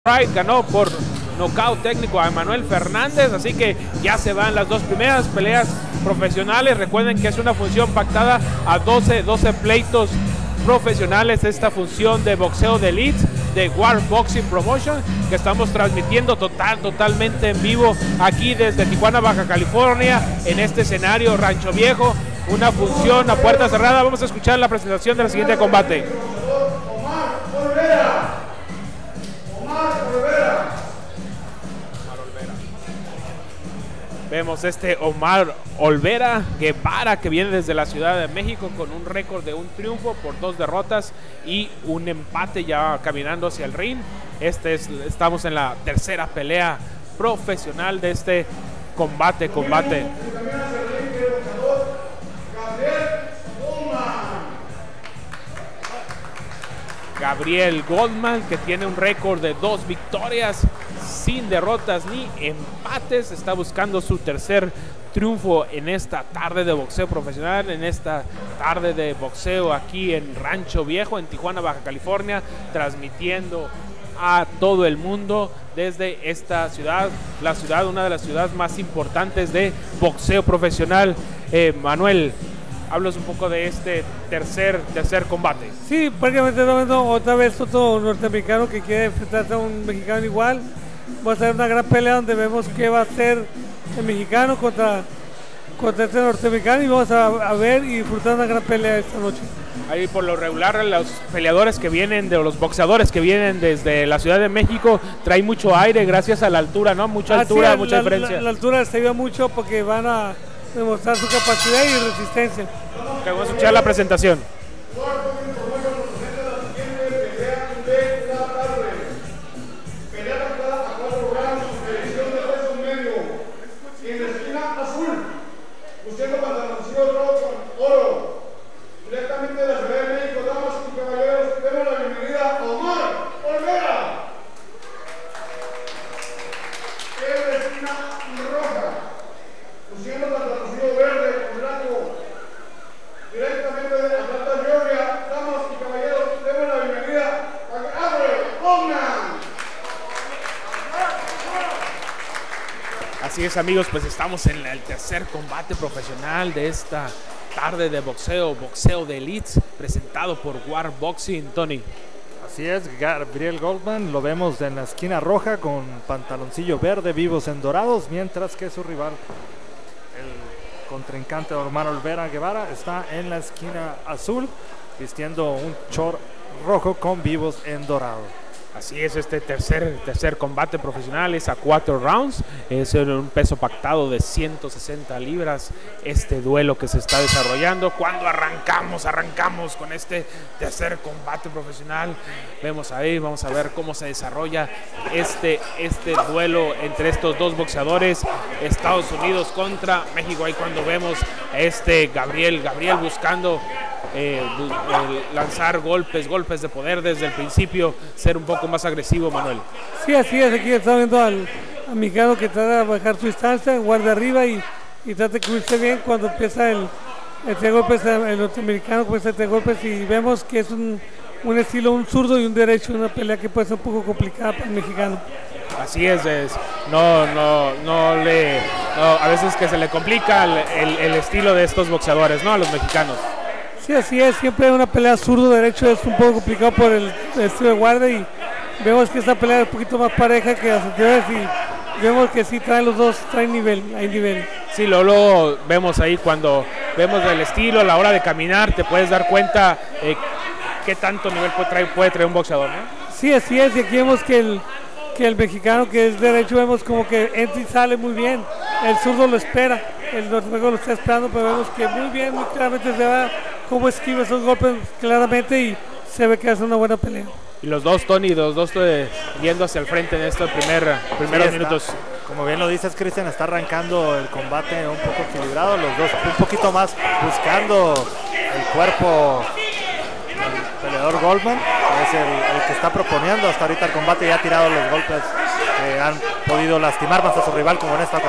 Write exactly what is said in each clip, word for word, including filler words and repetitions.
Pride ganó por nocaut técnico a Emanuel Fernández, así que ya se van las dos primeras peleas profesionales. Recuerden que es una función pactada a doce, doce pleitos profesionales, esta función de boxeo de elite de War Boxing Promotion, que estamos transmitiendo total, totalmente en vivo aquí desde Tijuana, Baja California, en este escenario Rancho Viejo, una función a puerta cerrada. Vamos a escuchar la presentación del siguiente combate. Vemos este Omar Olvera Guevara, que viene desde la Ciudad de México con un récord de un triunfo por dos derrotas y un empate, ya caminando hacia el ring. Este es, estamos en la tercera pelea profesional de este combate, combate. Gabriel Goldman, que tiene un récord de dos victorias sin derrotas ni empates, está buscando su tercer triunfo en esta tarde de boxeo profesional, en esta tarde de boxeo aquí en Rancho Viejo, en Tijuana, Baja California, transmitiendo a todo el mundo desde esta ciudad, la ciudad, una de las ciudades más importantes de boxeo profesional. eh, Manuel, hablas un poco de este tercer, tercer combate. Sí, prácticamente otra vez otro norteamericano que quiere enfrentarse a un mexicano igual. Va a ser una gran pelea donde vemos que va a ser el mexicano contra, contra este norteamericano, y vamos a, a ver y disfrutar una gran pelea esta noche. Ahí por lo regular los peleadores que vienen, de los boxeadores que vienen desde la Ciudad de México, traen mucho aire gracias a la altura, ¿no? Mucha altura, ah, sí, mucha la, diferencia. La, la altura les ayuda mucho porque van a demostrar su capacidad y resistencia. Okay, vamos a escuchar la presentación. Así es, amigos, pues estamos en el tercer combate profesional de esta tarde de boxeo, boxeo de elite, presentado por War Boxing. Tony. Así es, Gabriel Goldman lo vemos en la esquina roja con pantaloncillo verde, vivos en dorados, mientras que su rival, el contrincante Omar Olvera Guevara, está en la esquina azul, vistiendo un short rojo con vivos en dorado. Así es, este tercer, tercer combate profesional es a cuatro rounds, es en un peso pactado de ciento sesenta libras, este duelo que se está desarrollando. Cuando arrancamos, arrancamos con este tercer combate profesional, vemos ahí, vamos a ver cómo se desarrolla este, este duelo entre estos dos boxeadores, Estados Unidos contra México. Ahí cuando vemos a este Gabriel, Gabriel buscando Eh, eh, lanzar golpes, golpes de poder desde el principio, ser un poco más agresivo, Manuel. Sí, así es, aquí está viendo al, al mexicano que trata de bajar su distancia, guarda arriba y, y trata de cubrirse bien. Cuando empieza el, el tres golpes, el norteamericano comienza tres golpes, y vemos que es un, un estilo, un zurdo y un derecho, una pelea que puede ser un poco complicada para el mexicano. Así es, es no, no, no le, no, a veces que se le complica el, el, el estilo de estos boxeadores, ¿no? A los mexicanos. Sí, así es, siempre una pelea zurdo-derecho es un poco complicado por el, el estilo de guardia, y vemos que esta pelea es un poquito más pareja que las anteriores, y vemos que sí traen los dos, traen nivel, hay nivel. Sí, luego, luego vemos ahí cuando vemos el estilo, a la hora de caminar, te puedes dar cuenta eh, qué tanto nivel puede traer, puede traer un boxeador, ¿no? Sí, así es, y aquí vemos que el, que el mexicano que es derecho, vemos como que entra y sale muy bien, el zurdo lo espera, el norteamericano lo está esperando, pero vemos que muy bien, muy claramente se va cómo esquiva esos golpes claramente, y se ve que hace una buena pelea. Y los dos, Tony, los dos eh, yendo hacia el frente en estos primer, primeros sí, minutos. Como bien lo dices, Cristian, está arrancando el combate un poco equilibrado, los dos un poquito más buscando el cuerpo del peleador Goldman, que es el, el que está proponiendo hasta ahorita el combate, y ha tirado los golpes que han podido lastimar más a su rival, como en esta ocasión.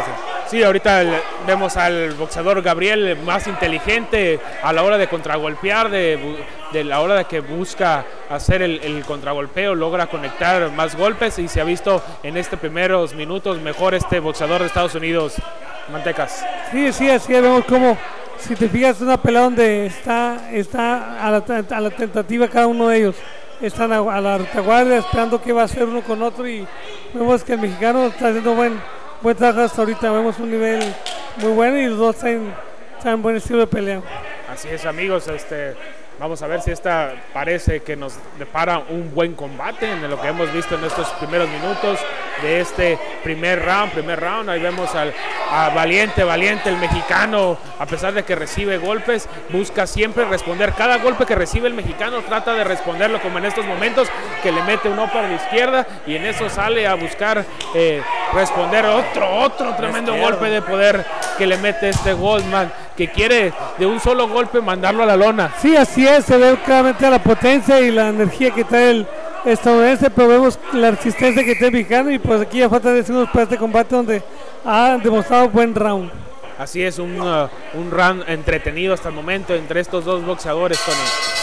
Sí, ahorita el, vemos al boxeador Gabriel más inteligente a la hora de contragolpear, de, de la hora de que busca hacer el, el contragolpeo, logra conectar más golpes y se ha visto en estos primeros minutos mejor este boxeador de Estados Unidos, Mantecas. Sí, sí, así vemos como, si te fijas, es una pelea donde está, está a, la, a la tentativa cada uno de ellos. Están a, a la retaguardia esperando qué va a hacer uno con otro y vemos que el mexicano está haciendo buen, buen trabajo hasta ahorita. Vemos un nivel muy bueno y los dos están, están en buen estilo de pelea. Así es, amigos, este, vamos a ver si esta parece que nos depara un buen combate en lo que hemos visto en estos primeros minutos de este primer round, primer round. Ahí vemos al a Valiente, Valiente, el mexicano, a pesar de que recibe golpes, busca siempre responder. Cada golpe que recibe el mexicano trata de responderlo, como en estos momentos que le mete un upper a la izquierda y en eso sale a buscar eh, responder otro, otro tremendo golpe de poder que le mete este Goldman, que quiere de un solo golpe mandarlo a la lona. Sí, así es, se ve claramente la potencia y la energía que trae el estadounidense, pero vemos la resistencia que tiene el mexicano y pues aquí ya falta diez segundos para este combate donde ha demostrado buen round. Así es, un, uh, un round entretenido hasta el momento entre estos dos boxeadores, Tony.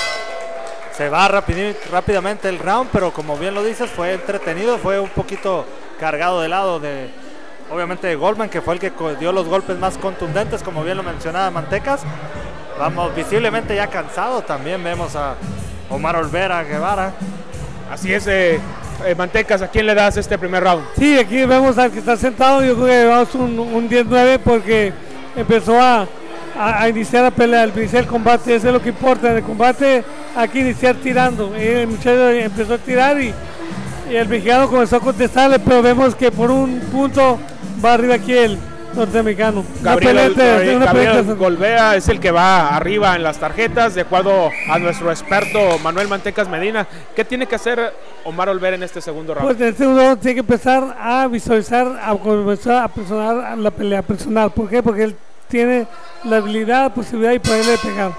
Se va rápidamente el round, pero como bien lo dices, fue entretenido, fue un poquito cargado de lado de, obviamente, de Goldman, que fue el que dio los golpes más contundentes, como bien lo mencionaba Mantecas. Vamos, visiblemente ya cansado, también vemos a Omar Olvera Guevara. Así es, eh, eh, Mantecas, ¿a quién le das este primer round? Sí, aquí vemos al que está sentado, yo creo que vamos un, un diez nueve porque empezó a, a, a iniciar la pelea, al iniciar el combate, eso es lo que importa en el combate, hay que iniciar tirando. El muchacho empezó a tirar y, y el mexicano comenzó a contestarle, pero vemos que por un punto va arriba aquí el norteamericano. Gabriel, Gabriel, Gabriel Golbea es el que va arriba en las tarjetas, de acuerdo a nuestro experto Manuel Mantecas Medina. ¿Qué tiene que hacer Omar Olvera en este segundo round? Pues en este segundo round tiene que empezar a visualizar, a comenzar a presionar la pelea, personal. ¿Por qué? Porque él tiene la habilidad, la posibilidad y poderle pegar.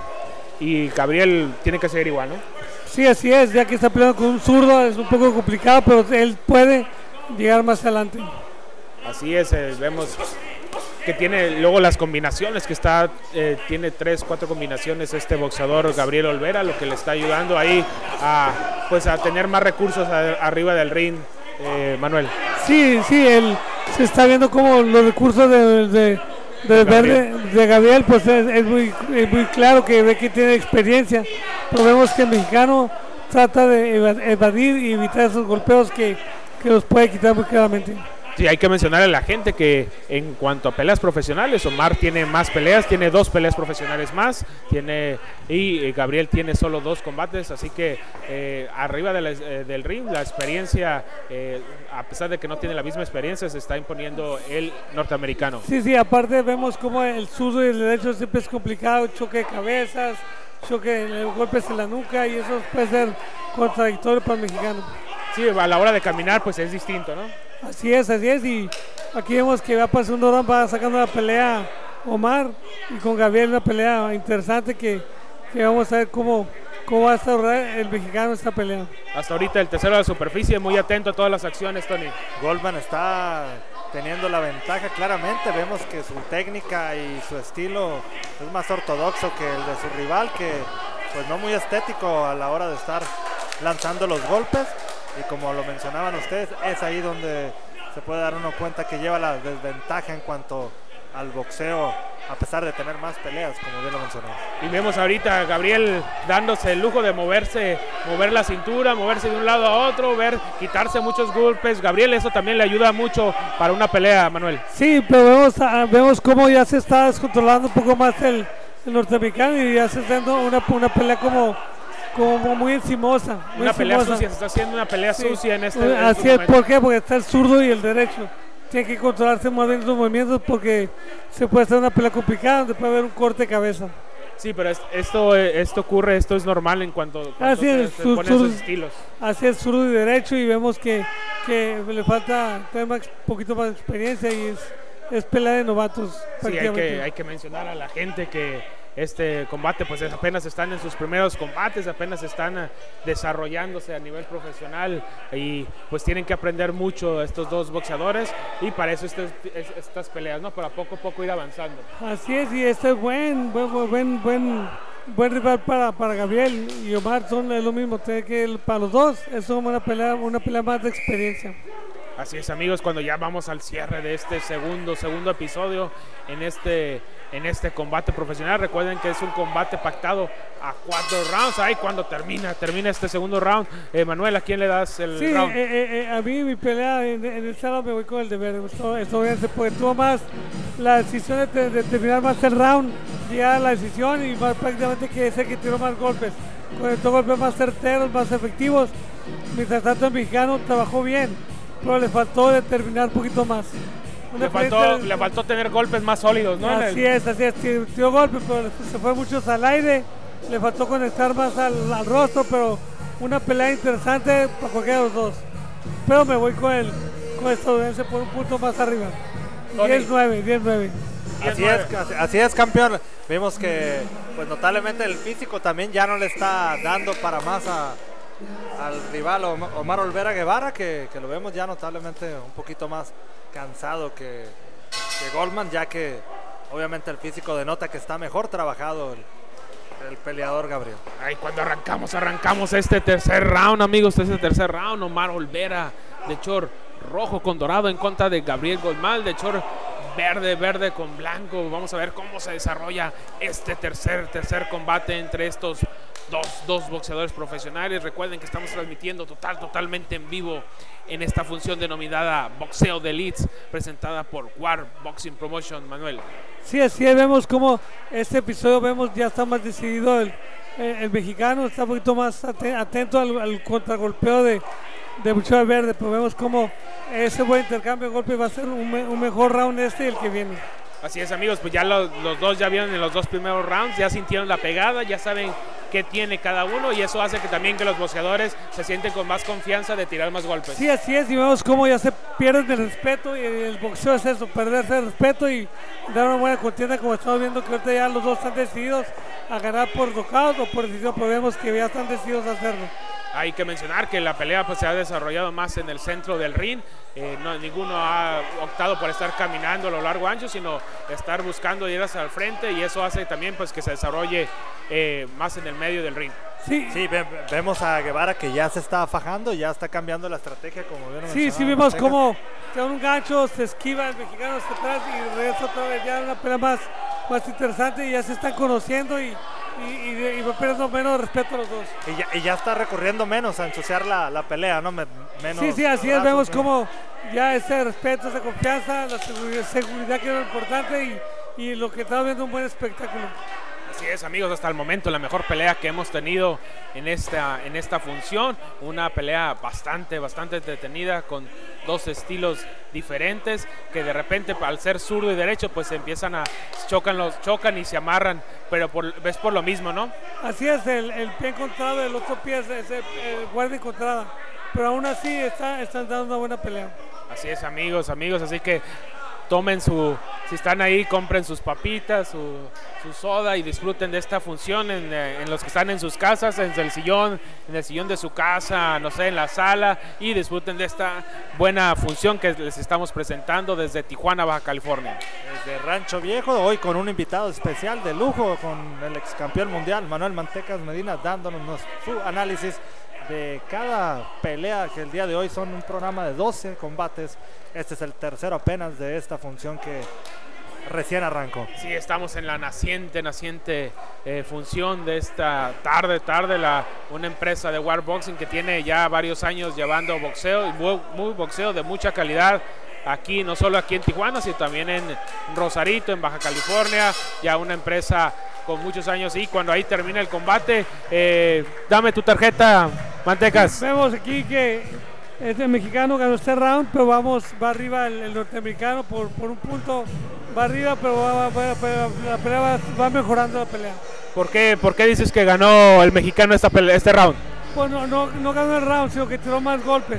Y Gabriel tiene que seguir igual, ¿no? Sí, así es, ya que está peleando con un zurdo, es un poco complicado, pero él puede llegar más adelante. Así es, eh, vemos que tiene luego las combinaciones, que está eh, tiene tres, cuatro combinaciones este boxeador Gabriel Olvera, lo que le está ayudando ahí a, pues, a tener más recursos a, arriba del ring, eh, Manuel. Sí, sí, él se está viendo como los recursos de, de, de, Verde, de Gabriel, pues es, es, muy, es muy claro que ve que tiene experiencia, pero vemos que el mexicano trata de evadir y evitar esos golpeos que, que los puede quitar muy claramente. Sí, hay que mencionarle a la gente que en cuanto a peleas profesionales, Omar tiene más peleas, tiene dos peleas profesionales más, tiene y eh, Gabriel tiene solo dos combates, así que eh, arriba de la, eh, del ring, la experiencia, eh, a pesar de que no tiene la misma experiencia, se está imponiendo el norteamericano. Sí, sí, aparte vemos como el zurdo y el derecho siempre es complicado, choque de cabezas, choque, golpes en la nuca y eso puede ser contradictorio para el mexicano. Sí, a la hora de caminar pues es distinto, ¿no? Así es, así es, y aquí vemos que va para el segundo round, va sacando la pelea Omar y con Gabriel una pelea interesante que, que vamos a ver cómo, cómo va a estar el mexicano esta pelea. Hasta ahorita el tercero de la superficie, muy atento a todas las acciones, Tony. Goldman está teniendo la ventaja claramente, vemos que su técnica y su estilo es más ortodoxo que el de su rival, que pues no muy estético a la hora de estar lanzando los golpes. Y como lo mencionaban ustedes, es ahí donde se puede dar uno cuenta que lleva la desventaja en cuanto al boxeo, a pesar de tener más peleas, como bien lo mencionamos. Y vemos ahorita a Gabriel dándose el lujo de moverse, mover la cintura, moverse de un lado a otro, ver, quitarse muchos golpes. Gabriel, eso también le ayuda mucho para una pelea, Manuel. Sí, pero vemos, vemos cómo ya se está descontrolando un poco más el, el norteamericano y ya se está dando una, una pelea como... como muy encimosa. Muy una pelea encimosa. sucia, se está haciendo una pelea sí. sucia en este momento. Así es, ¿por qué? Porque está el zurdo y el derecho. Tiene que controlarse más bien los movimientos porque se puede hacer una pelea complicada donde puede haber un corte de cabeza. Sí, pero esto, esto ocurre, esto es normal en cuanto, cuando así se, es, se sur, ponen sur, esos estilos. Así es, zurdo y derecho, y vemos que, que le falta tener un poquito más de experiencia y es, es pelea de novatos. Sí, hay que, hay que mencionar a la gente que este combate pues apenas están en sus primeros combates, apenas están uh, desarrollándose a nivel profesional y pues tienen que aprender mucho estos dos boxeadores y para eso este, es, estas peleas, ¿no? Para poco a poco ir avanzando. Así es, y este es buen, buen, buen, buen, buen rival para, para Gabriel y Omar, son es lo mismo, tiene que para los dos es una pelea, una pelea más de experiencia. Así es, amigos, cuando ya vamos al cierre de este segundo, segundo episodio en este, en este combate profesional. Recuerden que es un combate pactado a cuatro rounds. Ahí cuando termina, termina este segundo round. Eh, Manuel, ¿a quién le das el sí, round? Sí, eh, eh, a mí mi pelea en, en el sábado me voy con el de verde. Esto, esto porque tuvo más la decisión de, de terminar más el round, ya la decisión y más prácticamente que ese que tiró más golpes. Conectó golpes más certeros, más efectivos. Mientras tanto el mexicano trabajó bien, pero le faltó determinar un poquito más. Le faltó, le faltó tener golpes más sólidos, ¿no? Así es, así es, tiró golpes, pero se fue muchos al aire, le faltó conectar más al, al rostro, pero una pelea interesante para cualquiera de los dos. Pero me voy con el, con estadounidense por un punto más arriba. diez nueve, diez nueve. Así es, así es, campeón. Vimos que pues notablemente el físico también ya no le está dando para más a al rival Omar Olvera Guevara, que, que lo vemos ya notablemente un poquito más cansado que, que Goldman, ya que obviamente el físico denota que está mejor trabajado el, el peleador Gabriel. Ay, cuando arrancamos, arrancamos este tercer round, amigos, este tercer round, Omar Olvera de short rojo con dorado en contra de Gabriel Goldman de short verde, verde con blanco. Vamos a ver cómo se desarrolla este tercer, tercer combate entre estos Dos, dos boxeadores profesionales. Recuerden que estamos transmitiendo total, totalmente en vivo en esta función denominada Boxeo de Elites, presentada por War Boxing Promotion. Manuel. Sí, así es, vemos como este episodio vemos ya está más decidido el, el, el mexicano, está un poquito más atento al, al contragolpeo de, de boxeo verde, pero vemos como ese buen intercambio de golpes va a ser un, me, un mejor round este y el que viene. Así es, amigos, pues ya los, los dos ya vieron en los dos primeros rounds, ya sintieron la pegada, ya saben qué tiene cada uno y eso hace que también que los boxeadores se sienten con más confianza de tirar más golpes. Sí, así es, y vemos cómo ya se pierden el respeto y el boxeo es eso, perderse el respeto y dar una buena contienda, como estamos viendo que ahorita ya los dos están decididos a ganar por nocaut o por decisión, pero vemos que ya están decididos a hacerlo. Hay que mencionar que la pelea pues, se ha desarrollado más en el centro del ring. Eh, no, ninguno ha optado por estar caminando a lo largo ancho, sino estar buscando ir hacia el frente y eso hace también pues, que se desarrolle eh, más en el medio del ring. Sí, sí ve, vemos a Guevara que ya se está fajando, ya está cambiando la estrategia como vieron. Sí, sí, vimos cómo da un gancho, se esquiva el mexicano hacia atrás y regresa otra vez, ya una pelea más, más interesante y ya se están conociendo y Y, y, y va perdiendo menos respeto a los dos. Y ya, y ya está recurriendo menos a ensuciar la, la pelea, ¿no? Me, menos sí, sí, así es, vemos ¿no? como ya ese respeto, esa confianza, la seguridad, seguridad que es lo importante y, y lo que estamos viendo un buen espectáculo. Así es, amigos, hasta el momento la mejor pelea que hemos tenido en esta, en esta función, una pelea bastante, bastante entretenida con dos estilos diferentes que de repente al ser zurdo y derecho pues empiezan a chocan los chocan y se amarran, pero por, ves por lo mismo, ¿no? Así es, el, el pie encontrado, el otro pie es el, el guardia encontrada, pero aún así está, están dando una buena pelea. Así es, amigos, amigos, así que tomen su, si están ahí, compren sus papitas, su, su soda y disfruten de esta función en, en los que están en sus casas, en el sillón, en el sillón de su casa, no sé, en la sala y disfruten de esta buena función que les estamos presentando desde Tijuana, Baja California. Desde Rancho Viejo, hoy con un invitado especial de lujo, con el ex campeón mundial Manuel Mantecas Medina, dándonos su análisis de cada pelea, que el día de hoy son un programa de doce combates. Este es el tercero apenas de esta función que recién arrancó. Sí, estamos en la naciente, naciente eh, función de esta tarde, tarde, la, una empresa de War Boxing que tiene ya varios años llevando boxeo, muy, muy boxeo de mucha calidad. Aquí, no solo aquí en Tijuana, sino también en Rosarito, en Baja California, ya una empresa con muchos años y cuando ahí termina el combate, eh, dame tu tarjeta, Mantecas. Vemos aquí que este mexicano ganó este round, pero vamos, va arriba el, el norteamericano por, por un punto, va arriba, pero va, va, va, la pelea va, va mejorando la pelea. ¿Por qué, ¿Por qué dices que ganó el mexicano esta pelea, este round? Pues no, no, no ganó el round, sino que tiró más golpes.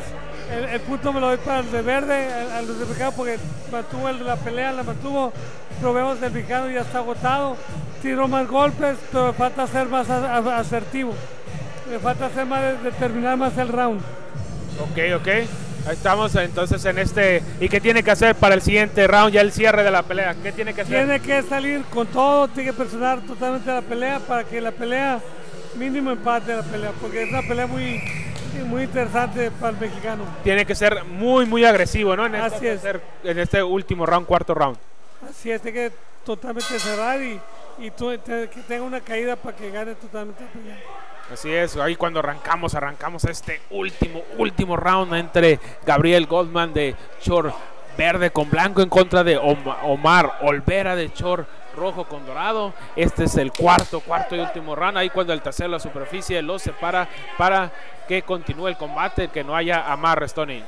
el, el punto me lo doy para el de verde, a los de mexicano, porque mantuvo el de la pelea, la mantuvo, pero vemos el mexicano ya está agotado, tiró más golpes, pero le falta ser más a, a, asertivo, le falta ser más, determinar más el round. Ok, ok. Ahí estamos entonces en este. ¿Y qué tiene que hacer para el siguiente round, ya el cierre de la pelea? ¿Qué tiene que hacer? Tiene que salir con todo, tiene que presionar totalmente la pelea para que la pelea, mínimo empate la pelea, porque es una pelea muy, muy interesante para el mexicano. Tiene que ser muy, muy agresivo, ¿no? En Así este, es. tercer- en este último round, cuarto round. Así es, tiene que totalmente cerrar y, y tu- te- que tenga una caída para que gane totalmente la pelea. Así es, ahí cuando arrancamos, arrancamos este último, último round entre Gabriel Goldman de short verde con blanco en contra de Om- Omar Olvera de short rojo con dorado. Este es el cuarto, cuarto y último round. Ahí cuando el tercero la superficie los separa para que continúe el combate, que no haya amarres, Tony.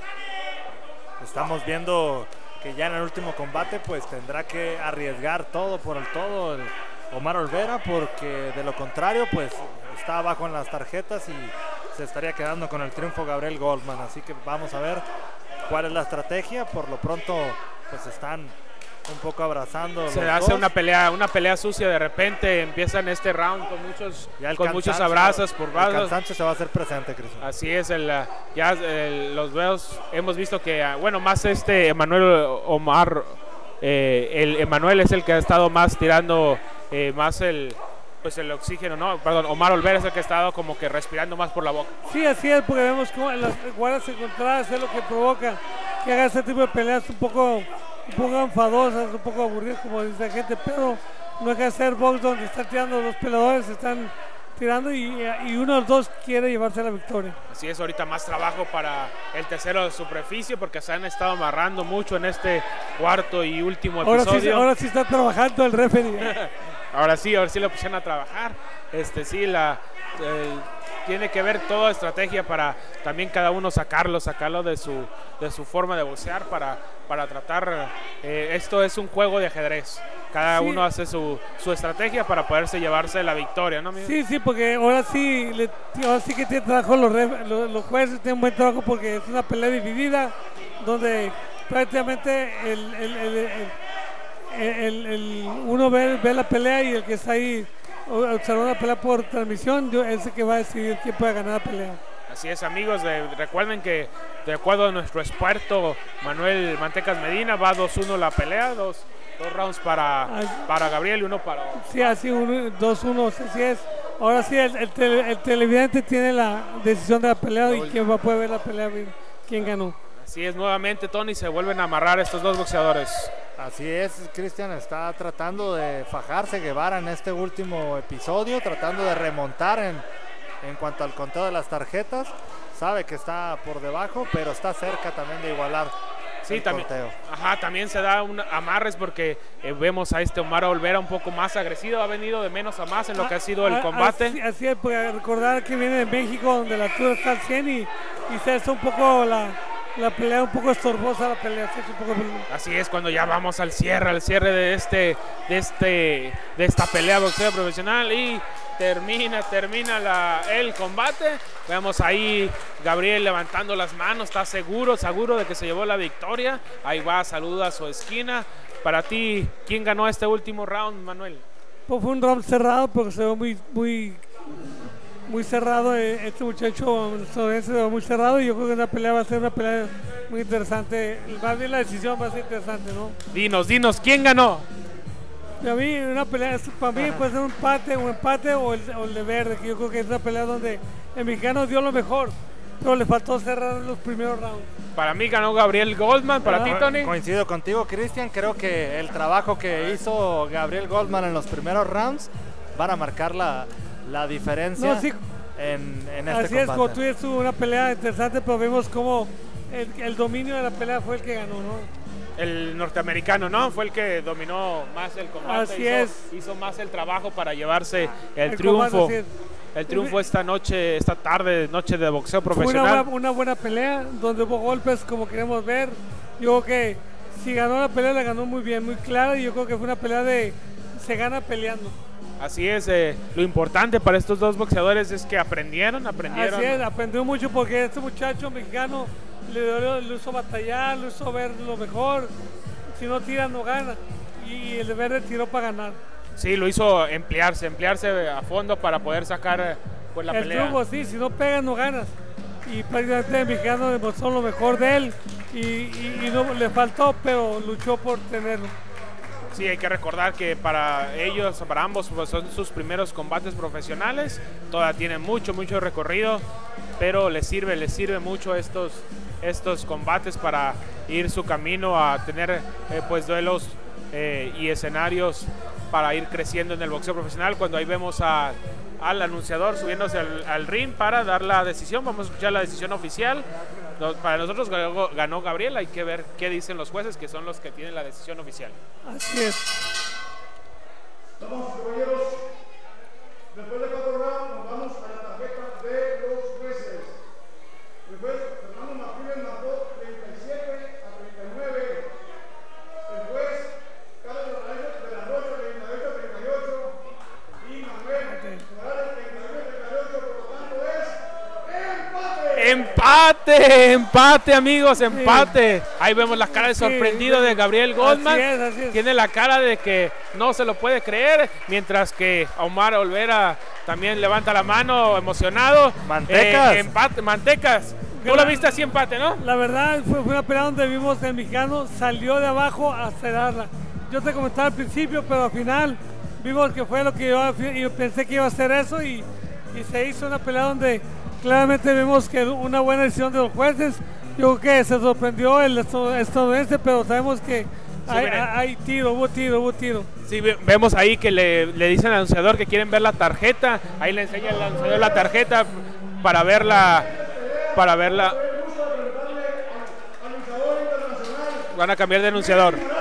Estamos viendo que ya en el último combate pues tendrá que arriesgar todo por el todo el Omar Olvera, porque de lo contrario pues está abajo en las tarjetas y se estaría quedando con el triunfo Gabriel Goldman. Así que vamos a ver cuál es la estrategia. Por lo pronto pues están un poco abrazando Se los hace dos. una pelea, una pelea sucia, de repente empiezan este round con muchos, Ya el con muchos cansancio- abrazos por el brazos. cansancio se va a hacer presente, Cristian. Así es, el, uh, ya el- los veos, hemos visto que, uh, bueno, más este Emanuel Omar, eh, el Emanuel es el que ha estado más tirando eh, más el, pues el oxígeno, ¿no? Perdón, Omar Olvera es el que ha estado como que respirando más por la boca. Sí, así es, porque vemos cómo en las guardas encontradas es lo que provoca que haga ese tipo de peleas un poco, un poco enfadosas, un poco aburridas, como dice la gente, pero no hay que hacer box donde están tirando los peleadores, están tirando y, y uno de los dos quiere llevarse la victoria. Así es, ahorita más trabajo para el tercero de superficie porque se han estado amarrando mucho en este cuarto y último Ahora sí, episodio. ahora sí está trabajando el referee. Ahora sí, ahora sí lo pusieron a trabajar. Este sí, la eh, tiene que ver toda estrategia para también cada uno sacarlo, sacarlo de su de su forma de boxear para, para tratar. Eh, esto es un juego de ajedrez. Cada Sí. uno hace su, su estrategia para poderse llevarse la victoria, ¿no, amigo? Sí, sí, porque ahora sí, le, ahora sí que tiene trabajo los, ref- los, los jueces, tienen buen trabajo porque es una pelea dividida donde prácticamente el, el, el, el- el- el- uno ve, ve la pelea y el que está ahí observando la pelea por transmisión yo- es el que va a decidir quién puede ganar la pelea. Así es, amigos, de- recuerden que de acuerdo a nuestro experto Manuel Mantecas Medina va dos uno la pelea, dos, dos rounds para, Ay. para Gabriel y uno para... Sí, así dos uno, así es. Ahora sí, el, el, tele- el televidente tiene la decisión de la pelea y quién va a poder ver la pelea, quién ganó. Así es, nuevamente, Tony, se vuelven a amarrar estos dos boxeadores. Así es, Cristian está tratando de fajarse Guevara en este último episodio, tratando de remontar en, en cuanto al conteo de las tarjetas. Sabe que está por debajo, pero está cerca también de igualar Sí, el también, conteo. ajá, también se da un amarres porque eh, vemos a este Omar Olvera un poco más agresivo, ha venido de menos a más en lo que ha sido el Ah, combate. Así, así es, porque recordar que viene de México, donde la altura está al cien y, y se hace un poco la, la pelea, un poco estorbosa la pelea. Se hace un poco... Así es, cuando ya vamos al cierre, al cierre de este, de este, de esta pelea boxeo profesional y termina, termina la, el combate. Vemos ahí Gabriel levantando las manos, está seguro, seguro de que se llevó la victoria. Ahí va, saluda a su esquina. Para ti, ¿quién ganó este último round, Manuel? Pues fue un round cerrado porque se ve muy, muy, muy cerrado. eh, Este muchacho estadounidense se ve muy cerrado y yo creo que la pelea va a ser una pelea muy interesante. Más bien la decisión va a ser interesante, ¿no? Dinos, dinos, ¿quién ganó? Y a mí, una pelea, para mí puede ser un empate, un empate o el, o el de verde, que yo creo que es una pelea donde el mexicano dio lo mejor, pero le faltó cerrar los primeros rounds. Para mí ganó Gabriel Goldman, para Ah. ti, Tony. Coincido contigo, Cristian. Creo que el trabajo que hizo Gabriel Goldman en los primeros rounds van a marcar la, la diferencia No, sí, en, en este así es, como combate. tú dices, tuvo una pelea interesante, pero vemos cómo el, el dominio de la pelea fue el que ganó, ¿no? El norteamericano, ¿no? Fue el que dominó más el combate. Así hizo, es. hizo más el trabajo para llevarse el, El triunfo. combate, así es. El triunfo esta noche, esta tarde, noche de boxeo Fue una, profesional. buena- una buena pelea, donde hubo golpes como queremos ver. Yo creo que si ganó la pelea, la ganó muy bien, muy clara, y yo creo que fue una pelea de se gana peleando. Así es, eh, lo importante para estos dos boxeadores es que aprendieron, aprendieron. Así es, aprendió mucho porque este muchacho mexicano le, le hizo batallar, le hizo ver lo mejor. Si no tira, no gana. Y el verde tiró para ganar. Sí, lo hizo emplearse, emplearse a fondo para poder sacar pues, la el pelea. truco, sí, si no pegas, no ganas. Y prácticamente el mexicano demostró lo mejor de él. Y, y, y no le faltó, pero luchó por tenerlo. Sí, hay que recordar que para ellos, para ambos, pues son sus primeros combates profesionales. Todavía tienen mucho, mucho recorrido, pero les sirve, les sirve mucho estos, estos combates para ir su camino a tener eh, pues duelos eh, y escenarios para ir creciendo en el boxeo profesional. Cuando ahí vemos a, al anunciador subiéndose al, al ring para dar la decisión, vamos a escuchar la decisión oficial. Para nosotros ganó, ganó Gabriel, hay que ver qué dicen los jueces, que son los que tienen la decisión oficial. Así es. Vamos, caballeros, después de cuatro rounds nos vamos a la tarjeta de los jueces. El juez Fernando Martínez marcó treinta y siete a treinta y nueve. El juez Carlos de la Rocha treinta y ocho a treinta y ocho. Y Manuel Morales treinta y nueve a treinta y ocho. Por lo tanto es empate. Empate, empate amigos, empate. Sí. Ahí vemos la cara de sorprendido sí, de Gabriel Goldman. Así es, así es. Tiene la cara de que no se lo puede creer, mientras que Omar Olvera también levanta la mano emocionado. Mantecas. Eh, empate, Mantecas. Tú lo viste así empate, ¿no? La verdad fue, fue una pelea donde vimos el mexicano salió de abajo a cerrarla. Yo te comentaba al principio, pero al final vimos que fue lo que yo, yo pensé que iba a hacer eso y, y se hizo una pelea donde claramente vemos que una buena decisión de los jueces. Yo creo que se sorprendió el estadounidense, pero sabemos que sí, hay, hay tiro, hubo tiro, hubo tiro. Sí, vemos ahí que le, le dicen al anunciador que quieren ver la tarjeta. Ahí le enseña el anunciador la tarjeta para verla, para verla. Van a cambiar de anunciador.